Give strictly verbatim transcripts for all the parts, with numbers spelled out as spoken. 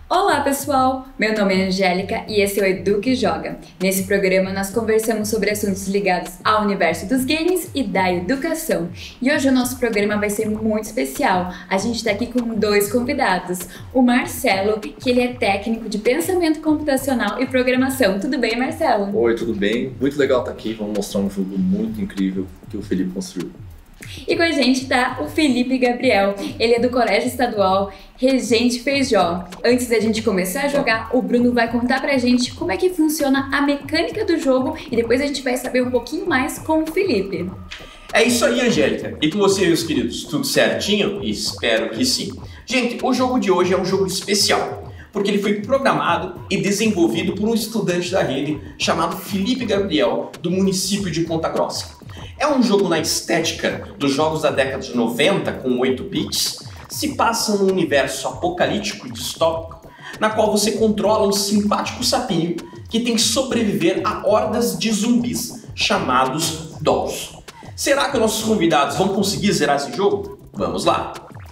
Olá pessoal, meu nome é Angélica e esse é o Edu que Joga. Nesse programa nós conversamos sobre assuntos ligados ao universo dos games e da educação. E hoje o nosso programa vai ser muito especial. A gente está aqui com dois convidados. O Marcelo, que ele é técnico de pensamento computacional e programação. Tudo bem, Marcelo? Oi, tudo bem? Muito legal estar aqui. Vamos mostrar um jogo muito incrível que o Felipe construiu. E com a gente tá o Felipe Gabriel, ele é do Colégio Estadual Regente Feijó. Antes da gente começar a jogar, o Bruno vai contar pra gente como é que funciona a mecânica do jogo e depois a gente vai saber um pouquinho mais com o Felipe. É isso aí, Angélica. E com você, meus queridos, tudo certinho? Espero que sim. Gente, o jogo de hoje é um jogo especial, porque ele foi programado e desenvolvido por um estudante da rede chamado Felipe Gabriel, do município de Ponta Grossa. É um jogo na estética dos jogos da década de noventa, com oito bits, se passa num universo apocalíptico e distópico, na qual você controla um simpático sapinho que tem que sobreviver a hordas de zumbis chamados Dolls. Será que nossos convidados vão conseguir zerar esse jogo? Vamos lá!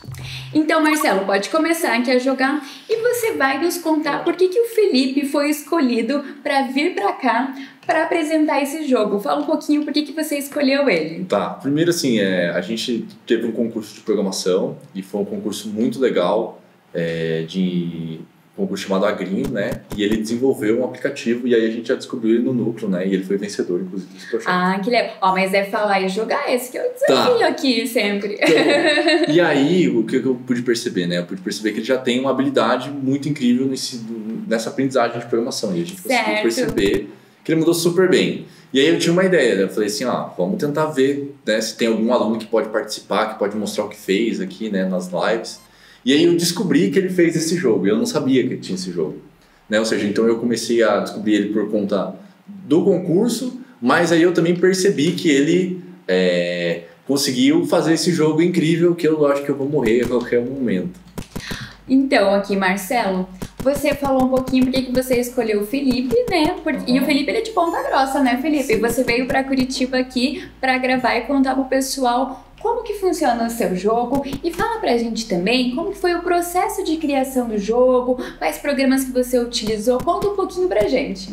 Então, Marcelo, pode começar aqui a jogar e você vai nos contar por que, que o Felipe foi escolhido para vir para cá para apresentar esse jogo. Fala um pouquinho por que, que você escolheu ele. Tá, primeiro assim, é, a gente teve um concurso de programação e foi um concurso muito legal, é, de um concurso chamado Agrim, né? E ele desenvolveu um aplicativo e aí a gente já descobriu ele no núcleo, né? E ele foi vencedor, inclusive, desse projeto. Ah, que legal. Ó, mas é falar e jogar esse que é o desafio tá. aqui sempre. Então, e aí, o que eu pude perceber, né? Eu pude perceber que ele já tem uma habilidade muito incrível nesse, nessa aprendizagem de programação. E a gente certo. conseguiu perceber que ele mudou super bem. E aí eu tinha uma ideia, né? Eu falei assim, ó, vamos tentar ver, né, se tem algum aluno que pode participar, que pode mostrar o que fez aqui, né, nas lives. E aí eu descobri que ele fez esse jogo, e eu não sabia que ele tinha esse jogo. Né? Ou seja, então eu comecei a descobrir ele por conta do concurso, mas aí eu também percebi que ele é, conseguiu fazer esse jogo incrível, que eu acho que eu vou morrer a qualquer momento. Então, aqui, Marcelo, você falou um pouquinho por que você escolheu o Felipe, né? Porque, uhum. E o Felipe, ele é de Ponta Grossa, né, Felipe? Sim. Você veio para Curitiba aqui para gravar e contar pro pessoal como que funciona o seu jogo e fala pra gente também como foi o processo de criação do jogo, quais programas que você utilizou, conta um pouquinho pra gente.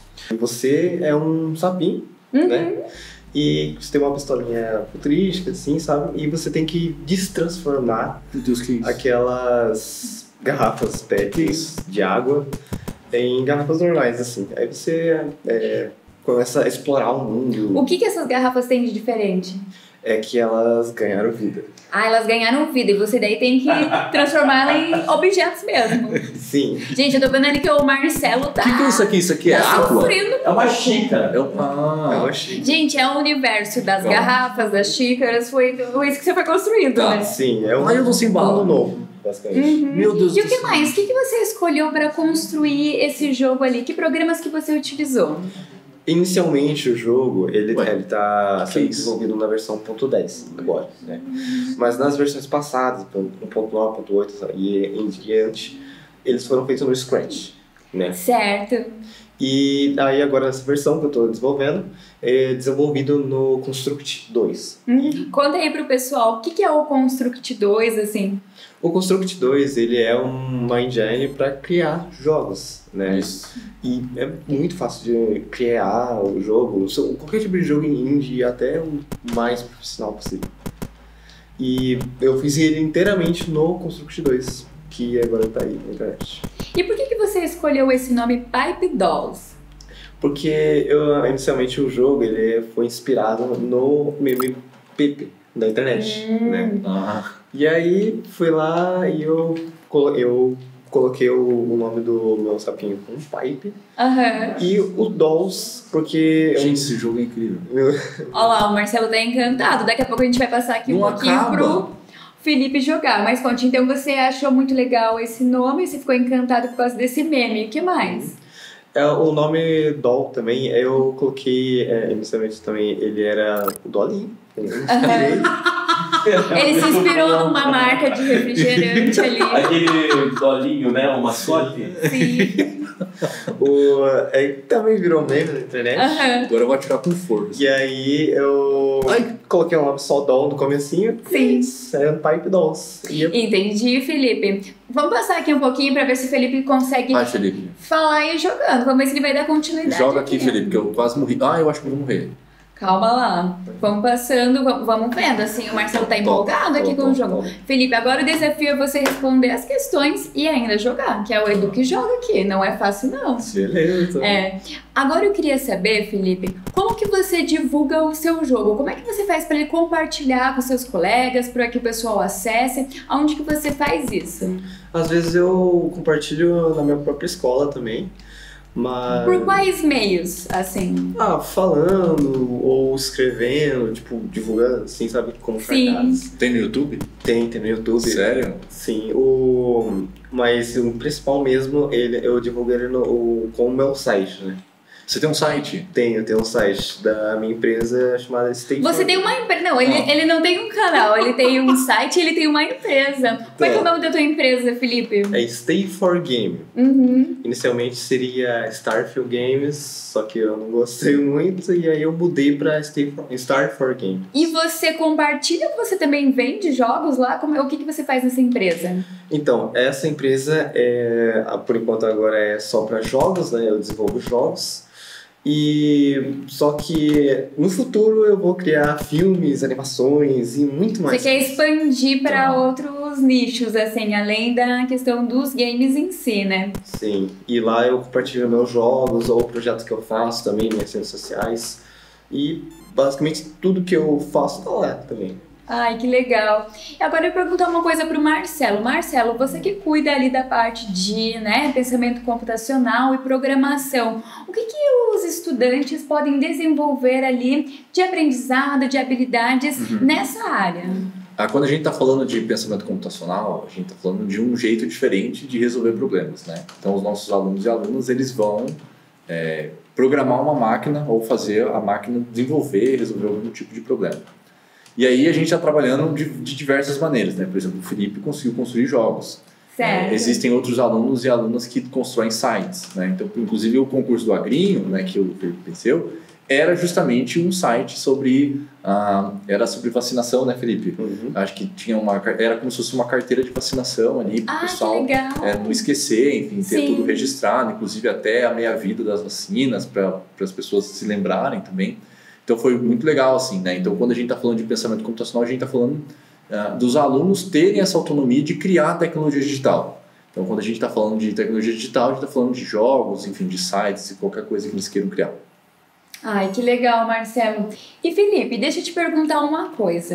Você é um sapinho, uhum. né? E você tem uma pistolinha futurística, assim, sabe? E você tem que destransformar Meu Deus, que isso? aquelas garrafas P E Ts de água em garrafas normais, assim. Aí você é, começa a explorar o mundo. O que que essas garrafas têm de diferente? É que elas ganharam vida. Ah, elas ganharam vida e você daí tem que transformá-la em objetos mesmo. Sim. Gente, eu tô vendo ali que o Marcelo tá... O que, que é isso aqui? Isso aqui é tá água? sofrendo. É uma xícara. É um... ah. É uma xícara. Gente, é o universo das garrafas, das xícaras, foi, foi isso que você foi construindo, tá. né? Sim, é um Aí eu vou se mundo novo, basicamente. Uhum. Meu Deus e o do que céu. mais? O que, que você escolheu para construir esse jogo ali? Que programas que você utilizou? Inicialmente o jogo, ele, Ué, ele tá que sendo isso? desenvolvido na versão um ponto dez agora, né? Mas nas versões passadas, um ponto nove, um ponto oito e em diante, eles foram feitos no Scratch, né? Certo. E aí agora nessa versão que eu tô desenvolvendo, é desenvolvido no Construct dois. Hum, conta aí pro pessoal, o que, que é o Construct dois, assim? O Construct dois, ele é uma engine para criar jogos, né? Isso. E é muito fácil de criar o jogo, qualquer tipo de jogo indie, até o mais profissional possível. E eu fiz ele inteiramente no Construct dois, que agora tá aí na internet. E por que, que você escolheu esse nome Pipe Dolls? Porque eu, inicialmente o jogo ele foi inspirado no meme Pepe da internet, hum. né? Ah. E aí fui lá e eu, eu coloquei o, o nome do meu sapinho com Pipe. Uhum. E o Dolls, porque... Gente, esse jogo é incrível. Olha lá, o Marcelo tá encantado. Daqui a pouco a gente vai passar aqui Não um pouquinho acaba. pro Felipe jogar. Mas conte, então você achou muito legal esse nome, você ficou encantado por causa desse meme. O que mais? É, o nome Doll também, eu coloquei, é, inicialmente também, ele era o Dolinho. Eu inspirei. Uhum. Ele se inspirou numa marca de refrigerante ali. Aquele dolinho, né? O mascote. Sim. o, aí também virou meme na internet. Aham. Agora eu vou atirar com força. E aí eu Ai. coloquei um nome só Dom no comecinho. Sim. Saiu Pipe Dolls. E eu... Entendi, Felipe. Vamos passar aqui um pouquinho pra ver se o Felipe consegue Vai, Felipe. falar e ir jogando. Vamos ver se ele vai dar continuidade. Joga aqui, Felipe, que eu quase morri. Ah, eu acho que eu vou morrer. Calma lá. Vamos passando, vamos, vamos vendo. Assim, o Marcelo tá empolgado aqui com o jogo. Felipe, agora o desafio é você responder as questões e ainda jogar, que é o Edu que joga aqui. Não é fácil, não. Beleza. É. Agora eu queria saber, Felipe, como que você divulga o seu jogo? Como é que você faz para ele compartilhar com seus colegas, para que o pessoal acesse? Aonde que você faz isso? Às vezes eu compartilho na minha própria escola também. Mas... Por quais meios, assim? Ah, falando ou escrevendo, tipo, divulgando, assim, sabe? Como Sim. cartazes. Tem no YouTube? Tem, tem no YouTube. Sério? Sim, o... mas o principal mesmo, ele, eu divulguei ele no, o, com o meu site, né? Você tem um site? Tenho, tenho um site da minha empresa chamada Stay Você For tem Game. uma empresa. Não, ele, Ah. ele não tem um canal, ele tem um site e ele tem uma empresa. Qual é, que é o nome da tua empresa, Felipe? É Stay For Game. Uhum. Inicialmente seria Starfield Games, só que eu não gostei muito e aí eu mudei pra Stay For, Start For Game. E você compartilha ou você também vende jogos lá? Como, o que, que você faz nessa empresa? Então, essa empresa, é, por enquanto agora é só para jogos, né? Eu desenvolvo jogos. E só que no futuro eu vou criar filmes, animações e muito mais. Você quer expandir para Tá. outros nichos, assim, além da questão dos games em si, né? Sim, e lá eu compartilho meus jogos ou projetos que eu faço também, minhas redes sociais. E basicamente tudo que eu faço tá lá também. Ai, que legal. E agora eu vou perguntar uma coisa pro Marcelo. Marcelo, você que cuida ali da parte de, né, pensamento computacional e programação, o que que os estudantes podem desenvolver ali de aprendizado, de habilidades Uhum. nessa área? Ah, quando a gente está falando de pensamento computacional, a gente está falando de um jeito diferente de resolver problemas, né? Então, os nossos alunos e alunas, eles vão é, programar uma máquina ou fazer a máquina desenvolver e resolver algum tipo de problema. E aí a gente está trabalhando de, de diversas maneiras, né? Por exemplo, o Felipe conseguiu construir jogos. Certo. É, existem outros alunos e alunas que constroem sites, né? Então, inclusive o concurso do Agrinho, né, que o Felipe venceu, era justamente um site sobre ah, era sobre vacinação, né, Felipe? Uhum. Acho que tinha uma era como se fosse uma carteira de vacinação ali para o Ah, que pessoal legal. é, não esquecer, enfim, ter Sim. tudo registrado, inclusive até a meia-vida das vacinas para as pessoas se lembrarem também. Então foi muito legal, assim, né? Então quando a gente está falando de pensamento computacional, a gente está falando uh, dos alunos terem essa autonomia de criar tecnologia digital. Então quando a gente está falando de tecnologia digital, a gente está falando de jogos, enfim, de sites e qualquer coisa que eles queiram criar. Ai, que legal, Marcelo. E Felipe, deixa eu te perguntar uma coisa.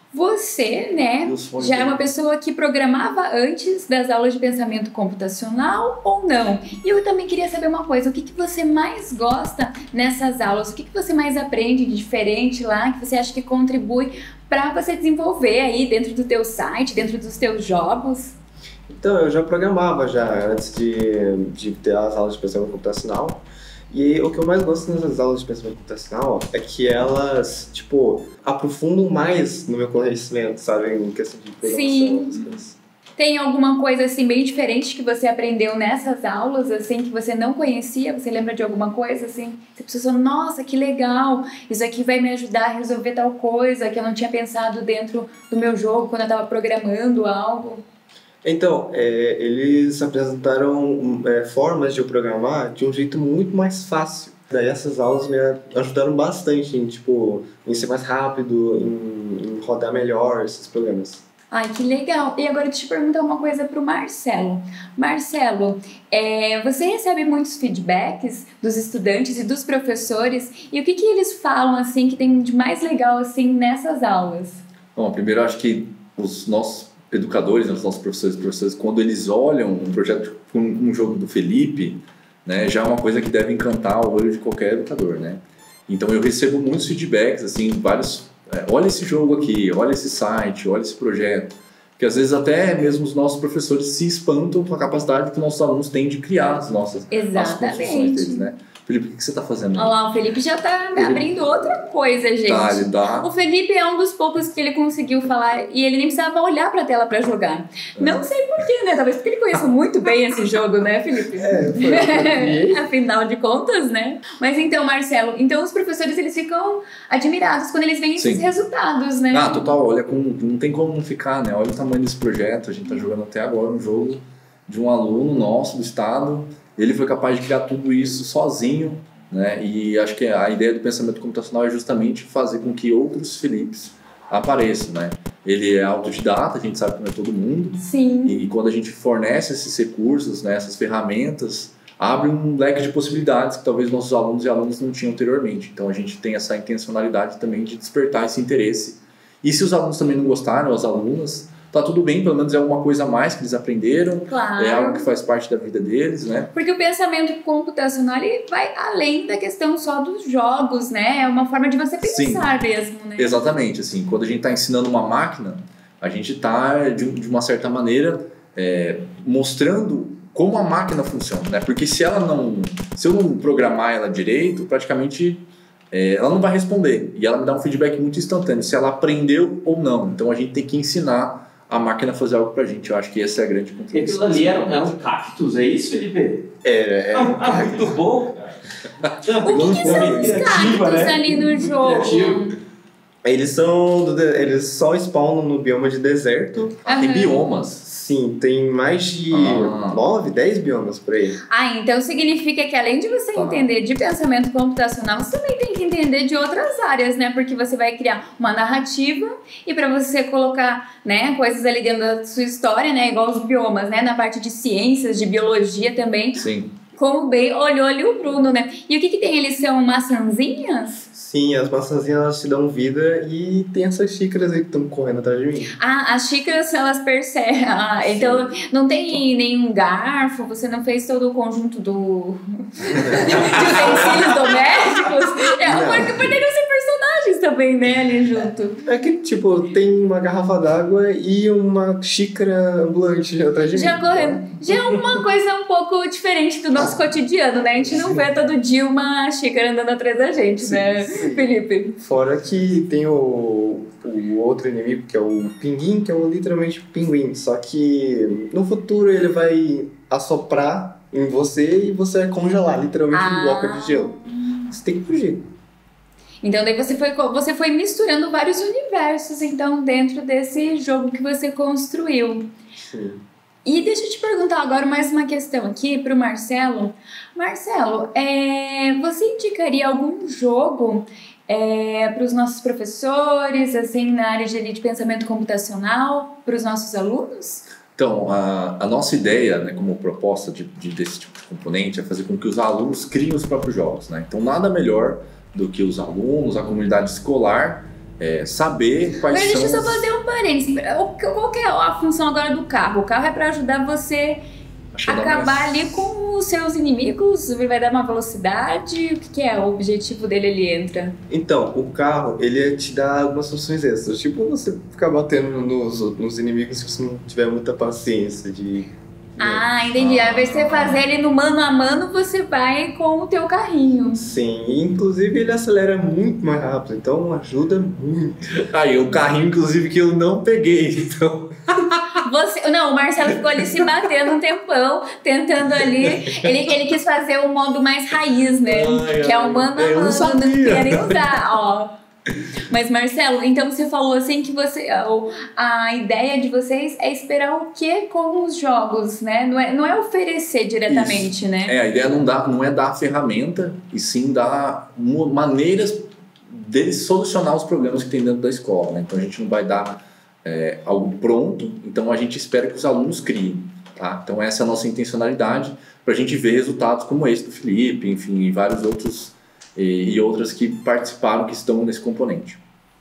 Você, né, Meus fones já é aí. uma pessoa que programava antes das aulas de pensamento computacional ou não? E eu também queria saber uma coisa, o que, que você mais gosta nessas aulas? O que, que você mais aprende de diferente lá, que você acha que contribui para você desenvolver aí dentro do teu site, dentro dos teus jogos? Então, eu já programava já antes de, de ter as aulas de pensamento computacional. E o que eu mais gosto nessas aulas de pensamento computacional é que elas, tipo, aprofundam mais no meu conhecimento, sabe? Em questão de programação, Sim. essas coisas. Tem alguma coisa assim bem diferente que você aprendeu nessas aulas, assim, que você não conhecia? Você lembra de alguma coisa, assim? Você pensou, nossa, que legal, isso aqui vai me ajudar a resolver tal coisa que eu não tinha pensado dentro do meu jogo quando eu estava programando algo. Então, é, eles apresentaram é, formas de eu programar de um jeito muito mais fácil. Daí essas aulas me ajudaram bastante em, tipo, em ser mais rápido, em, em rodar melhor esses programas. Ai, que legal. E agora deixa eu te perguntar uma coisa pro Marcelo. Marcelo, é, você recebe muitos feedbacks dos estudantes e dos professores, e o que que eles falam, assim, que tem de mais legal, assim, nessas aulas? Bom, primeiro eu acho que os nossos educadores, os nossos professores e professores, quando eles olham um projeto com um jogo do Felipe, né, já é uma coisa que deve encantar o olho de qualquer educador, né? Então eu recebo muitos feedbacks, assim, vários, é, olha esse jogo aqui, olha esse site, olha esse projeto, porque às vezes até mesmo os nossos professores se espantam com a capacidade que nossos alunos têm de criar as nossas as construções Exatamente. deles, né? Felipe, o que você tá fazendo? Olha lá, o Felipe já tá me abrindo outra coisa, gente. Tá, ele dá. O Felipe é um dos poucos que ele conseguiu falar e ele nem precisava olhar pra tela pra jogar. É. Não sei porquê, né? Talvez porque ele conheça muito bem esse jogo, né, Felipe? É, foi. Afinal de contas, né? Mas então, Marcelo, então os professores eles ficam admirados quando eles veem esses Sim. resultados, né? Ah, total, olha, como, não tem como não ficar, né? Olha o tamanho desse projeto, a gente tá jogando até agora um jogo de um aluno nosso do estado, ele foi capaz de criar tudo isso sozinho, né? E acho que a ideia do pensamento computacional é justamente fazer com que outros Filipes apareçam, né? Ele é autodidata, a gente sabe que não é todo mundo. Sim. E quando a gente fornece esses recursos, né, essas ferramentas, abre um leque de possibilidades que talvez nossos alunos e alunas não tinham anteriormente. Então a gente tem essa intencionalidade também de despertar esse interesse. E se os alunos também não gostaram, as alunas, tá tudo bem, pelo menos é alguma coisa a mais que eles aprenderam, Claro. é algo que faz parte da vida deles, né? Porque o pensamento computacional ele vai além da questão só dos jogos, né? É uma forma de você pensar Sim. mesmo, né? Exatamente, assim, quando a gente está ensinando uma máquina, a gente está, de, de uma certa maneira, é, mostrando como a máquina funciona, né? Porque se ela não, se eu não programar ela direito, praticamente é, ela não vai responder. E ela me dá um feedback muito instantâneo, se ela aprendeu ou não. Então a gente tem que ensinar a máquina a fazer algo pra gente. Eu acho que essa é a grande contribuição. Aquilo ali eram, eram cactos, é isso, Felipe? É, é. Ah, muito bom, cara. O que, que são os cactos né? ali no jogo? Criativo. Eles são. do de- Eles só spawnam no bioma de deserto. Ah, tem Aham. biomas. Sim, tem mais de Ah. nove, dez biomas por aí. Ah, então significa que além de você Tá. entender de pensamento computacional, você também tem que entender de outras áreas, né? Porque você vai criar uma narrativa e para você colocar, né, coisas ali dentro da sua história, né, igual os biomas, né, na parte de ciências, de biologia também. Sim. Como bem olhou ali o Bruno, né? E o que que tem? Eles são maçãzinhas? Sim, as maçãzinhas elas te dão vida e tem essas xícaras aí que estão correndo atrás de mim. Ah, as xícaras, elas percebem. Ah, então, não tem nenhum garfo? Você não fez todo o conjunto do... de utensílios domésticos? É, Não. porque poderiam ser personagens também, né, ali junto. É que, tipo, tem uma garrafa d'água e uma xícara ambulante atrás de Já mim. correndo. Já é uma coisa um pouco diferente do nosso cotidiano, né? A gente não vê todo dia uma xícara andando atrás da gente, Sim, né, sim. Felipe? Fora que tem o, o outro inimigo, que é o pinguim, que é um, literalmente um pinguim. Só que no futuro ele vai assoprar em você e você vai congelar, literalmente Ah. um bloco de gelo. Você tem que fugir. Então daí você foi, co- você foi misturando vários universos, então, dentro desse jogo que você construiu. Sim. E deixa eu te perguntar agora mais uma questão aqui pro Marcelo. Marcelo, é, você indicaria algum jogo é, para os nossos professores, assim, na área de, de pensamento computacional, para os nossos alunos? Então, a, a nossa ideia, né, como proposta de, de, desse tipo de componente, é fazer com que os alunos criem os próprios jogos, né? Então, nada melhor do que os alunos, a comunidade escolar, é, saber quais Mas são... deixa eu só as- fazer um parênteses. O- Qual que é a função agora do carro? O carro é para ajudar você Acho que dá acabar mais- ali com os seus inimigos? Ele vai dar uma velocidade? O que, que é o objetivo dele? Ele entra? Então, o carro, ele te dá algumas funções extras. Tipo, você ficar batendo nos, nos inimigos se você não tiver muita paciência de... Ah, entendi. Ao invés de você fazer ele no mano a mano, você vai com o teu carrinho. Sim, e, inclusive ele acelera muito mais rápido, então ajuda muito. Aí, o carrinho, inclusive, que eu não peguei, então... Você, não, o Marcelo ficou ali se batendo um tempão, tentando ali. Ele, ele quis fazer o modo mais raiz, né? Ai, que é ai, o mano a eu não mano, não sabia. querem usar, ó. Mas, Marcelo, então você falou assim que você, a ideia de vocês é esperar o quê com os jogos, né? Não é, não é oferecer diretamente, Isso. né? É, a ideia não, dá, não é dar a ferramenta, e sim dar mo- maneiras deles solucionar os problemas que tem dentro da escola, né? Então a gente não vai dar é, algo pronto, então a gente espera que os alunos criem, tá? Então essa é a nossa intencionalidade, para a gente ver resultados como esse do Felipe, enfim, e vários outros e, e outras que participaram, que estão nesse componente.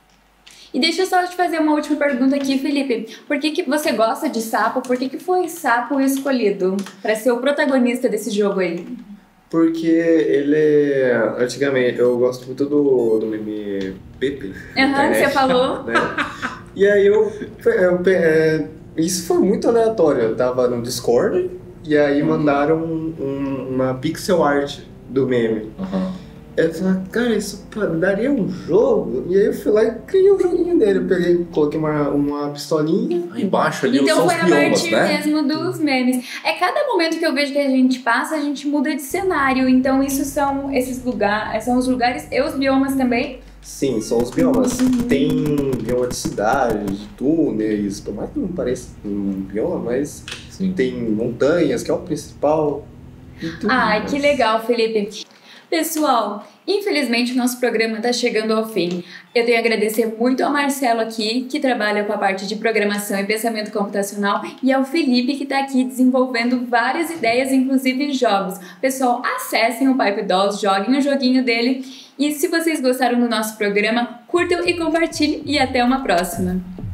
E deixa eu só te fazer uma última pergunta aqui, Felipe. Por que, que você gosta de sapo? Por que, que foi sapo escolhido para ser o protagonista desse jogo aí? Porque ele, antigamente, eu gosto muito do, do meme Pepe. na Aham, internet, você falou. Né? E aí eu, eu, é, isso foi muito aleatório, eu tava no Discord e aí mandaram um- um- uma pixel art do meme. Aham. Eu falei, cara, isso pô, daria um jogo? E aí eu fui lá e criei um joguinho dele. Eu peguei, coloquei uma, uma pistolinha. Aí embaixo ali Então são foi os a biomas, partir né? mesmo dos memes. É cada momento que eu vejo que a gente passa, a gente muda de cenário. Então isso são esses lugares, são os lugares e os biomas também. Sim, são os biomas. Tem bioma de cidade, de túneis, por mais que não pareça um bioma, mas Sim. tem montanhas, que é o principal. e tudo Ai, mais. que legal, Felipe. Pessoal, infelizmente o nosso programa está chegando ao fim. Eu tenho a agradecer muito ao Marcelo aqui, que trabalha com a parte de programação e pensamento computacional, e ao Felipe, que está aqui desenvolvendo várias ideias, inclusive jogos. Pessoal, acessem o Pipe Dolls, joguem o joguinho dele. E se vocês gostaram do nosso programa, curtam e compartilhem, e até uma próxima.